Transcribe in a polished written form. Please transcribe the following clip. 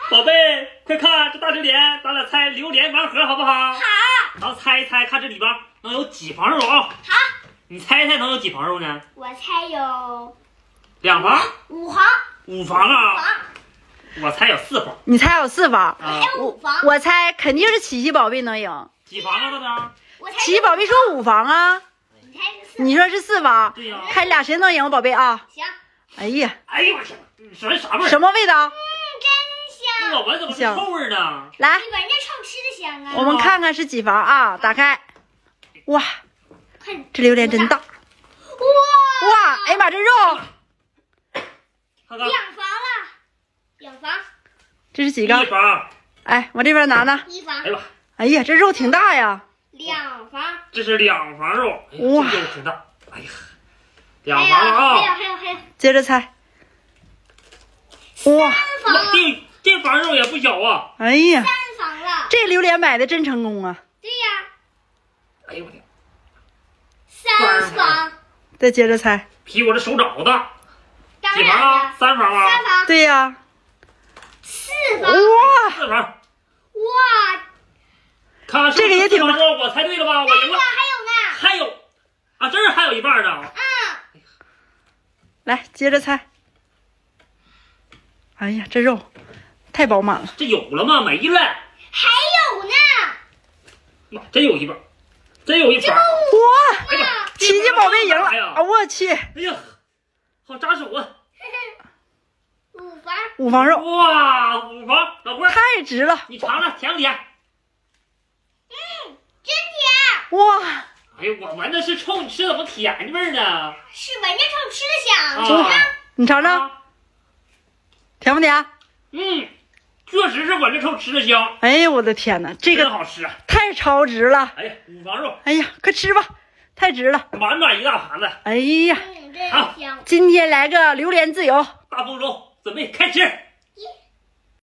宝贝，快看这大榴莲，咱俩猜榴莲盲盒好不好？ 好。 然后猜一猜，看这里边能有几房肉啊？ 好。 你猜猜能有几房肉呢？ 我猜有 2房。 5房。 5房啊？我猜有4房。 你猜有4房？ 我猜5房。 我猜肯定是琪琪宝贝能赢。 几房啊，大张？ 琪琪宝贝说5房啊。 你猜是4？ 你说是4房？ 对呀。 看俩谁能赢，宝贝啊。 行。 哎呀， 哎呦我天，你闻啥味儿？ 什么味道？ 真香。 我闻怎么是臭味呢？ 来， 你闻着臭吃的香啊！ 我们看看是几房啊？打开，哇，这榴莲真大！哇，哎呀妈，这肉看看 2房了，2房。 这是几个 ？1房。 哎，往这边拿拿。 1房。 哎呦， 哎呀，这肉挺大呀。 2房。 这是2房肉。哎呀， 哇， 这肉挺大。哎呀，2房了啊！ 还有。 接着猜。哇， 这房肉也不小啊！ 哎呀 ，3房了。 这榴莲买的真成功啊！ 对呀。 哎呦我天 ，3房。 再接着猜。 比我这手掌大。 当几房啊然了。 3房啊？ 3房。 对呀。 4房。 哇 ，4房。 哇， 看这个也挺大。我猜对了吧？我赢了。 还有呢。 还有啊，这儿还有一半呢。 来，接着猜。哎呀，这肉太饱满了。 这有了吗？没了。 还有呢。 妈，真有一半，真有一盘。 哇， 哎呀， 琪琪宝贝赢了呀！ 啊！我去， 哎呀，好扎手啊 ！5房。 5房肉， 哇，5房，老郭， 太值了。 你尝尝，甜不甜？ 真甜。 哇， 哎呦，我闻的是臭，你吃怎么甜味儿呢？ 是闻着臭，吃的香。 啊， 你尝尝，甜不甜？ 确实是闻着臭，吃的香。 哎呀，我的天哪，这真个好吃啊！ 太超值了。 哎呀，5房肉， 哎呀，快吃吧，太值了。 满满一大盘子。 哎呀， 真香。 今天来个榴莲自由。 大丰收，准备开吃。